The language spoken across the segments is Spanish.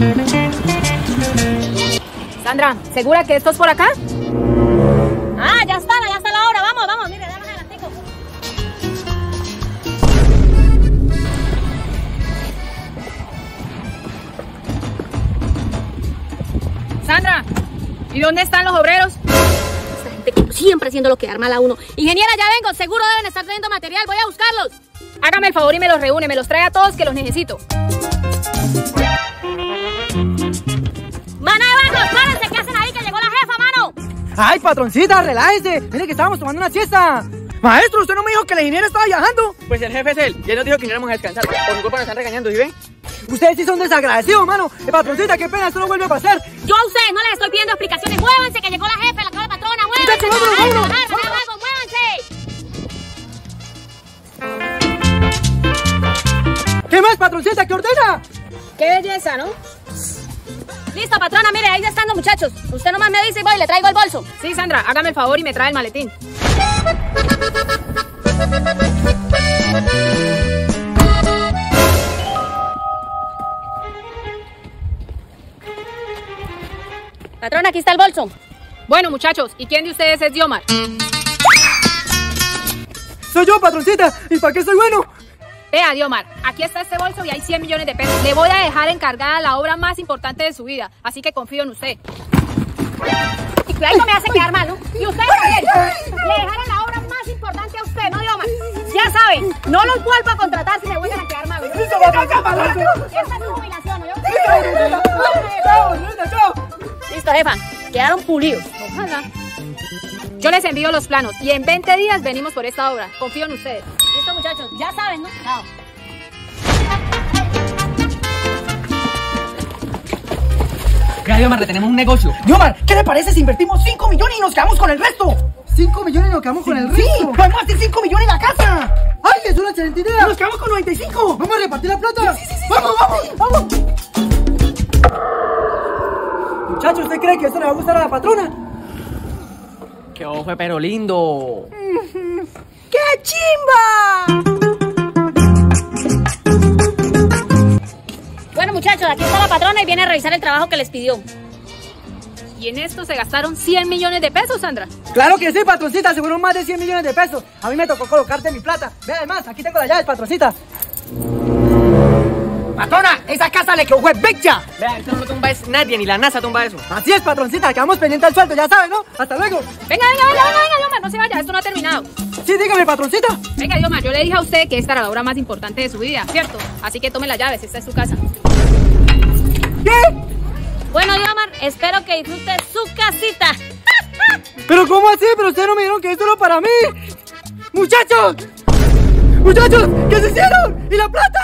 Sandra, ¿segura que esto es por acá? Ah, ya está la obra. Vamos, mire, dale adelantico. Sandra, ¿y dónde están los obreros? Esta gente como siempre haciendo lo que arma a uno. Ingeniera, ya vengo, seguro deben estar trayendo material, voy a buscarlos. Hágame el favor y me los reúne, me los trae a todos que los necesito. ¡Mano de vagos! ¡Párense! ¿Qué hacen ahí? ¡Que llegó la jefa, mano! Ay, patroncita, relájese. Mire que estábamos tomando una siesta. Maestro, ¿usted no me dijo que la ingeniera estaba viajando? Pues el jefe es él, y él nos dijo que íbamos a descansar. Por su culpa nos están regañando, ¿sí ven? Ustedes sí son desagradecidos, mano. Patroncita, qué pena, esto no vuelve a pasar. Yo a ustedes no les estoy pidiendo explicaciones. ¡Muévanse, que llegó la jefa, la nueva patrona! ¡Muévanse! Muchachos, vámonos. ¡Muévanse! ¿Qué más, patroncita? ¿Qué ordena? ¡Qué belleza!, ¿no? Listo, patrona, mire, ahí ya están los muchachos. Usted nomás me dice y voy, le traigo el bolso. Sí, Sandra, hágame el favor y me trae el maletín. Patrona, aquí está el bolso. Bueno, muchachos, ¿y quién de ustedes es Diomar? Soy yo, patroncita. ¿Y para qué soy bueno? Vea, Diomar, aquí está este bolso y hay 100 millones de pesos. Le voy a dejar encargada la obra más importante de su vida, así que confío en usted. Y cuidado, me hace quedar mal, ¿no? Y usted también. Le dejaron la obra más importante a usted, ¿no, Diomar? Ya saben, no los vuelvo a contratar si me vuelven a quedar mal. ¡Listo, patroncita! Esta es su jubilación, ¿no? ¡Chao! Listo, jefa. Quedaron pulidos. Ojalá. Yo les envío los planos y en 20 días venimos por esta obra. Confío en ustedes. Listo, muchachos. Ya saben, ¿no? Chao. Mira, Diomar, le tenemos un negocio. Diomar, ¿qué le parece si invertimos 5 millones y nos quedamos con el resto? 5 millones y nos quedamos con el resto. Sí, vamos a hacer 5 millones en la casa. ¡Ay, es una excelente idea! Nos quedamos con 95. Vamos a repartir la plata. Sí. Vamos. Muchachos, ¿usted cree que esto le va a gustar a la patrona? ¡Qué ojo, pero lindo! ¡Qué chimba! Bueno, muchachos, aquí está la patrona y viene a revisar el trabajo que les pidió. Y en esto se gastaron 100 millones de pesos, Sandra. Claro que sí, patroncita, seguro más de 100 millones de pesos. A mí me tocó colocarte mi plata. Ve, además, aquí tengo las llaves, patroncita. Patrona, esa casa le quedó bella. Vea, esto no tumba es nadie, ni la NASA tumba eso. Así es, patroncita, quedamos pendientes al sueldo, ya sabes, ¿no? Hasta luego. Venga, Diomar, no se vaya, esto no ha terminado. Sí, dígame, patroncita. Venga, Diomar, yo le dije a usted que esta era la obra más importante de su vida, ¿cierto? Así que tome las llaves, esta es su casa. ¿Qué? Bueno, Diomar, espero que disfrute su casita. ¿Pero cómo así? Pero ustedes no me dijeron que esto era para mí. ¡Muchachos! ¿Qué se hicieron? ¿Y la plata?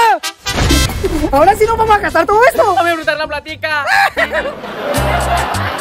¡Oiga! Ahora sí nos vamos a gastar todo esto. ¡Vamos a disfrutar la platica!